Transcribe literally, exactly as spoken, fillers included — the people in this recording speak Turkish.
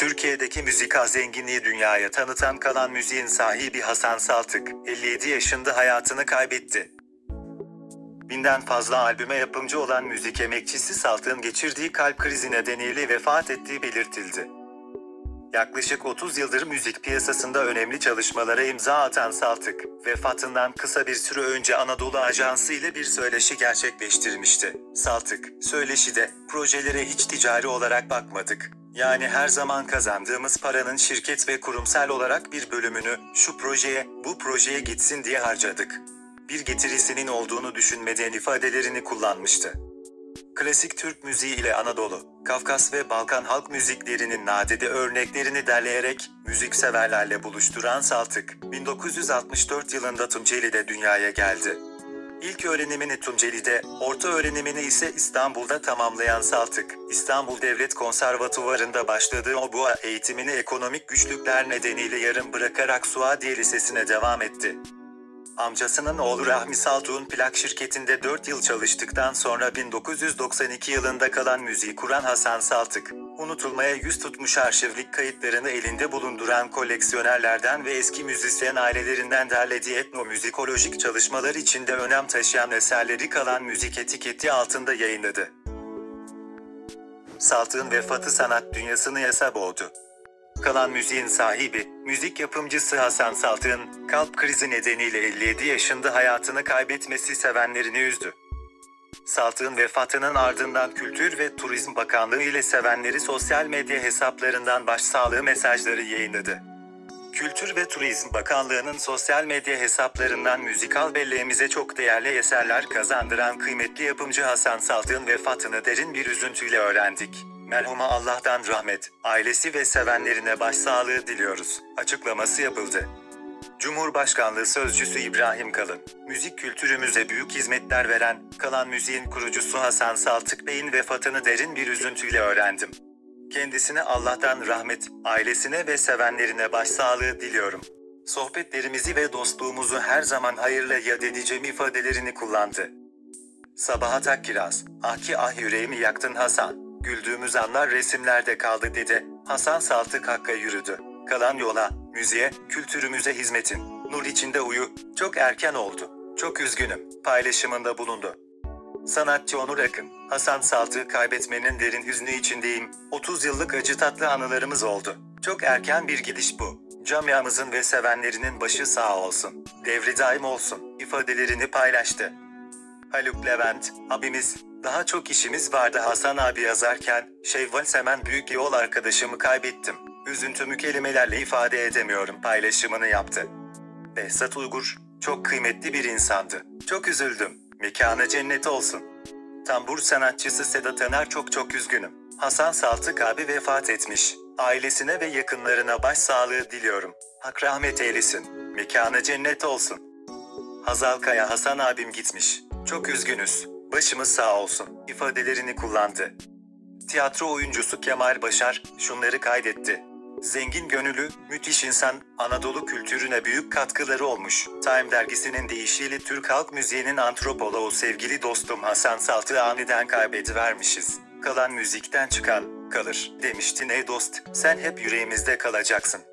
Türkiye'deki müzikal zenginliği dünyaya tanıtan Kalan Müziğin sahibi Hasan Saltık, elli yedi yaşında hayatını kaybetti. Binden fazla albüme yapımcı olan müzik emekçisi Saltık'ın geçirdiği kalp krizi nedeniyle vefat ettiği belirtildi. Yaklaşık otuz yıldır müzik piyasasında önemli çalışmalara imza atan Saltık, vefatından kısa bir süre önce Anadolu Ajansı ile bir söyleşi gerçekleştirmişti. Saltık, söyleşide, projelere hiç ticari olarak bakmadık. Yani her zaman kazandığımız paranın şirket ve kurumsal olarak bir bölümünü, şu projeye, bu projeye gitsin diye harcadık. Bir getirisinin olduğunu düşünmeden ifadelerini kullanmıştı. Klasik Türk müziği ile Anadolu, Kafkas ve Balkan halk müziklerinin nadide örneklerini derleyerek, müzikseverlerle buluşturan Saltık, bin dokuz yüz altmış dört yılında Tunceli'de dünyaya geldi. İlk öğrenimini Tunceli'de, orta öğrenimini ise İstanbul'da tamamlayan Saltık, İstanbul Devlet Konservatuvarı'nda başladığı oboa eğitimini ekonomik güçlükler nedeniyle yarım bırakarak Suadiye Lisesi'ne devam etti. Amcasının oğlu Rahmi Saltuk'un plak şirketinde dört yıl çalıştıktan sonra bin dokuz yüz doksan iki yılında Kalan Müziği kuran Hasan Saltık, unutulmaya yüz tutmuş arşivlik kayıtlarını elinde bulunduran koleksiyonerlerden ve eski müzisyen ailelerinden derlediği etnomüzikolojik çalışmalar içinde önem taşıyan eserleri Kalan Müzik etiketi altında yayınladı. Saltık'ın vefatı sanat dünyasını yasa boğdu. Kalan Müziğin sahibi, müzik yapımcısı Hasan Saltık'ın kalp krizi nedeniyle elli yedi yaşında hayatını kaybetmesi sevenlerini üzdü. Saltık'ın vefatının ardından Kültür ve Turizm Bakanlığı ile sevenleri sosyal medya hesaplarından başsağlığı mesajları yayınladı. Kültür ve Turizm Bakanlığı'nın sosyal medya hesaplarından müzikal belleğimize çok değerli eserler kazandıran kıymetli yapımcı Hasan Saltık'ın vefatını derin bir üzüntüyle öğrendik. Merhuma Allah'tan rahmet, ailesi ve sevenlerine başsağlığı diliyoruz, açıklaması yapıldı. Cumhurbaşkanlığı Sözcüsü İbrahim Kalın, müzik kültürümüze büyük hizmetler veren, Kalan Müziğin kurucusu Hasan Saltık Bey'in vefatını derin bir üzüntüyle öğrendim. Kendisine Allah'tan rahmet, ailesine ve sevenlerine başsağlığı diliyorum. Sohbetlerimizi ve dostluğumuzu her zaman hayırla yad edeceğim ifadelerini kullandı. Sabahat Akkiraz, ah ki ah yüreğimi yaktın Hasan. Güldüğümüz anlar resimlerde kaldı dedi. Hasan Saltık Hakk'a yürüdü. Kalan yola, müziğe, kültürümüze hizmetin. Nur içinde uyu, çok erken oldu. Çok üzgünüm, paylaşımında bulundu. Sanatçı Onur Akın, Hasan Saltık'ı kaybetmenin derin hüznü içindeyim. otuz yıllık acı tatlı anılarımız oldu. Çok erken bir gidiş bu. Camiamızın ve sevenlerinin başı sağ olsun. Devri daim olsun, ifadelerini paylaştı. Haluk Levent, abimiz, daha çok işimiz vardı Hasan abi yazarken, Şevval Semen büyük yol arkadaşımı kaybettim. Üzüntümü kelimelerle ifade edemiyorum paylaşımını yaptı. Behzat Uygur, çok kıymetli bir insandı. Çok üzüldüm, mekanı cennet olsun. Tambur sanatçısı Sedat Aner çok çok üzgünüm. Hasan Saltık abi vefat etmiş. Ailesine ve yakınlarına başsağlığı diliyorum. Hak rahmet eylesin, mekanı cennet olsun. Hazal Kaya Hasan abim gitmiş. Çok üzgünüz. Başımız sağ olsun, ifadelerini kullandı. Tiyatro oyuncusu Kemal Başar, şunları kaydetti. Zengin gönüllü, müthiş insan, Anadolu kültürüne büyük katkıları olmuş. Time dergisinin deyişiyle Türk halk müziğinin antropoloğu sevgili dostum Hasan Saltık'ı aniden kaybedivermişiz. Kalan müzikten çıkan, kalır, demiştin ey dost, sen hep yüreğimizde kalacaksın.